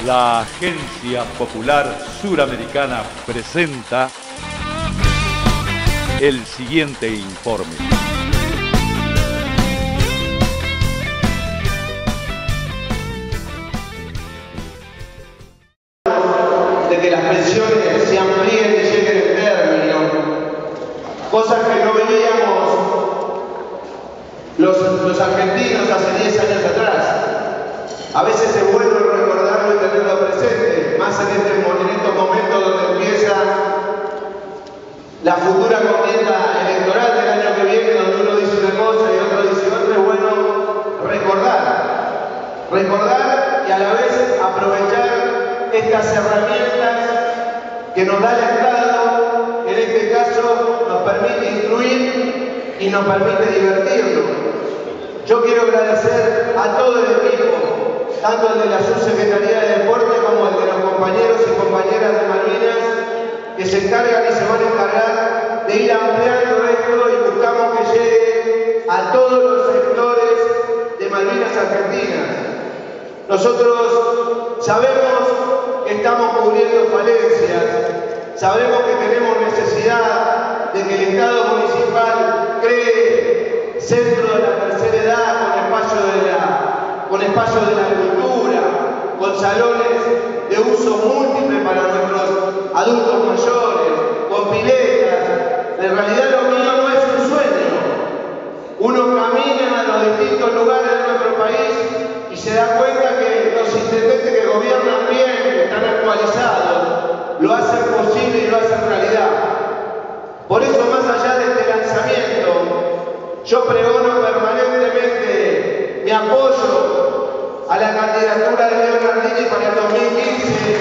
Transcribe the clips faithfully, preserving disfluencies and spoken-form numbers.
La Agencia Popular Suramericana presenta el siguiente informe. De que las pensiones se amplíen y lleguen en término, cosas que no veíamos los, los argentinos hace diez años atrás. A veces es bueno recordarlo y tenerlo presente, más en, este, en estos momentos donde empieza la futura contienda electoral del año que viene, donde uno dice una cosa y otro dice otra. Es bueno recordar, recordar y a la vez aprovechar estas herramientas que nos da el Estado, que en este caso nos permite incluir y nos permite divertirnos. Yo quiero agradecer a todo el equipo, tanto el de la Subsecretaría de Deporte como el de los compañeros y compañeras de Malvinas, que se encargan y se van a encargar de ir ampliando esto y buscamos que llegue a todos los sectores de Malvinas Argentinas. Nosotros sabemos que estamos cubriendo falencias, sabemos que tenemos necesidad de que el Estado municipal cree centro de la tercera edad con espacio de la, con espacio de la cultura, con salones de uso múltiple para nuestros adultos mayores, con piletas. En realidad lo mío no es un sueño. Uno camina a los distintos lugares de nuestro país y se da cuenta que los intendentes que gobiernan bien, que están actualizados, lo hacen posible y lo hacen realidad. Por eso, más allá de este lanzamiento, yo pregono permanentemente mi apoyo a la candidatura de Leo Nardini para el dos mil quince.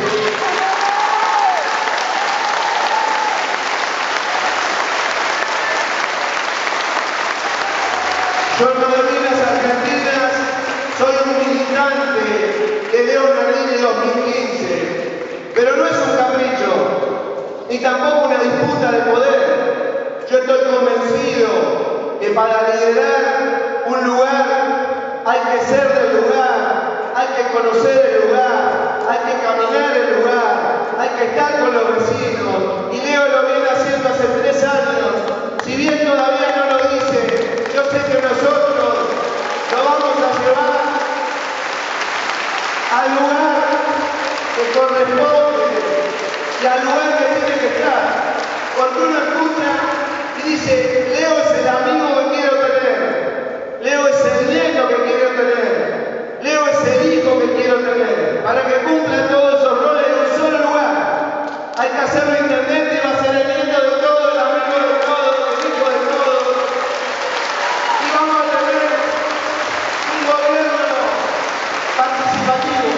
Yo en Malvinas Argentinas soy un militante de Leo Nardini dos mil quince, pero no es un capricho, ni tampoco una disputa de poder. Yo estoy convencido que para liderar un lugar hay que ser del lugar, hay que conocer el lugar, hay que caminar el lugar, hay que estar con los vecinos. Y Leo lo viene haciendo hace tres años. Si bien todavía no lo dice, yo sé que nosotros lo vamos a llevar al lugar que corresponde y al lugar que tiene que estar. Cuando uno escucha y dice, Leo es el amigo que quiero tener, Leo es el nieto que quiero tener, Leo es el hijo que quiero tener, para que cumpla todos esos roles en un solo lugar. Hay que hacerlo intendente y va a ser el nieto de todos, el amigo de todos, el hijo de todos. Y vamos a tener un gobierno participativo.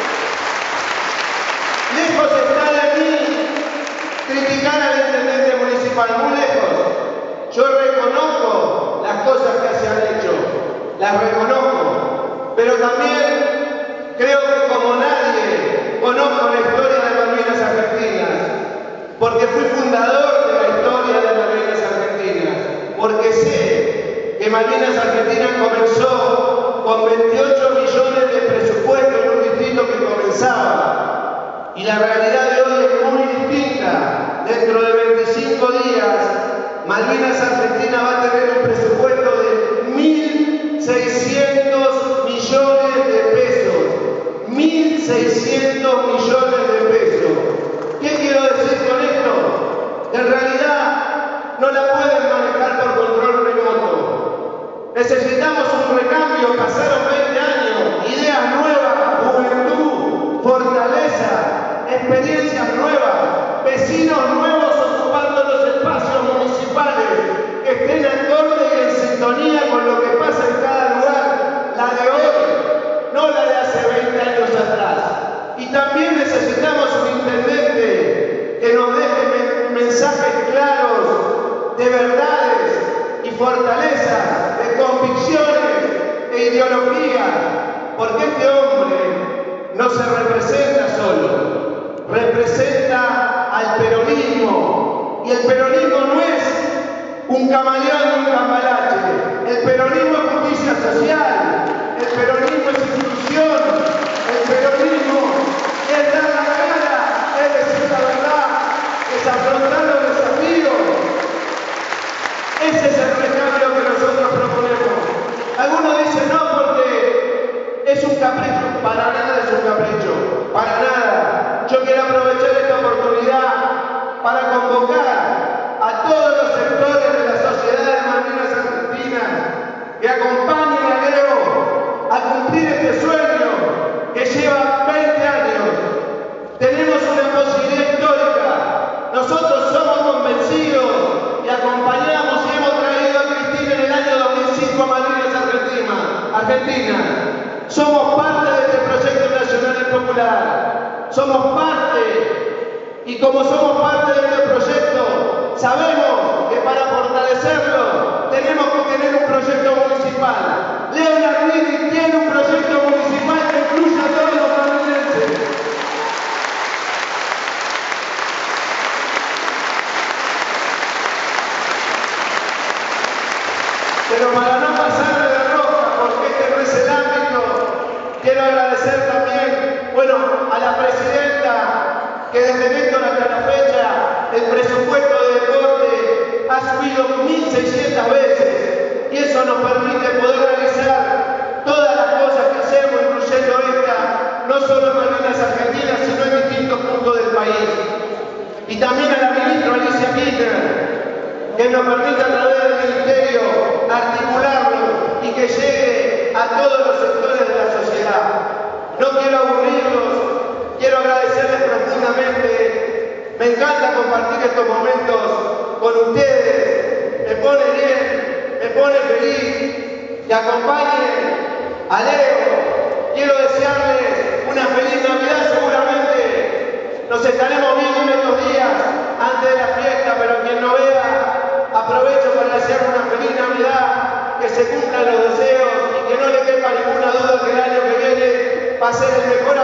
Lejos está de mí criticar al intendente municipal, muy lejos. Yo reconozco las cosas que se han hecho, las reconozco, pero también creo que como nadie conozco la historia de Malvinas Argentinas, porque fui fundador de la historia de Malvinas Argentinas, porque sé que Malvinas Argentinas comenzó con veintiocho millones de presupuesto en un distrito que comenzaba, y la realidad de hoy es muy distinta. Dentro de veinticinco días, Malvinas Argentina va a tener un presupuesto de mil seiscientos millones de pesos. mil seiscientos millones de pesos. ¿Qué quiero decir con esto? En realidad no la pueden manejar por control remoto. Necesitamos un recambio. Pasaron veinte años, ideas nuevas, juventud, fortaleza, experiencias nuevas, vecinos nuevos ocupando los espacios municipales que estén acorde y en sintonía con lo que pasa en cada lugar, la de hoy, no la de hace veinte años atrás. Y también necesitamos un intendente que nos deje men mensajes claros de verdades y fortalezas, de convicciones, de ideología, porque este hombre no se representa solo, representa al peronismo, y el peronismo no es un camaleón ni un cambalache, el peronismo es justicia social, el peronismo es inclusión, el peronismo capricho, para nada es un capricho, para nada. Yo quiero aprovechar esta oportunidad para convocar a todos los sectores de la sociedad de Malvinas Argentinas que acompañen a Leo a cumplir este sueño que lleva veinte años. Tenemos una posibilidad histórica. Nosotros somos convencidos y acompañamos y hemos traído a Cristina en el año dos mil cinco a Malvinas Argentina. Argentina. Somos parte de este proyecto nacional y popular. Somos parte, y como somos parte de este proyecto, sabemos que para fortalecerlo tenemos que tener un proyecto municipal. Leo Nardini tiene un proyecto municipal que incluya a todos los malvinenses. Pero para no pasarme de roja, porque este no es el ámbito, quiero agradecer también, bueno, a la presidenta, que desde Víctor hasta la fecha, el presupuesto de deporte ha subido mil seiscientas veces, y eso nos permite poder realizar todas las cosas que hacemos, incluyendo esta, no solo en Malvinas Argentinas, sino en distintos puntos del país. Y también a la ministra Alicia Kirchner, que nos permita a través del Ministerio articularlo y que llegue a todos los sectores de la sociedad. No quiero aburrirlos, quiero agradecerles profundamente. Me encanta compartir estos momentos con ustedes. Me pone bien, me pone feliz. Que acompañen a Leo. Quiero desearles una feliz Navidad. Seguramente nos estaremos viendo en estos días antes de la fiesta, pero quien no vea, aprovecho para desear una feliz Navidad, que se cumplan los deseos y que no le quepa ninguna duda que el año que viene va a ser el mejor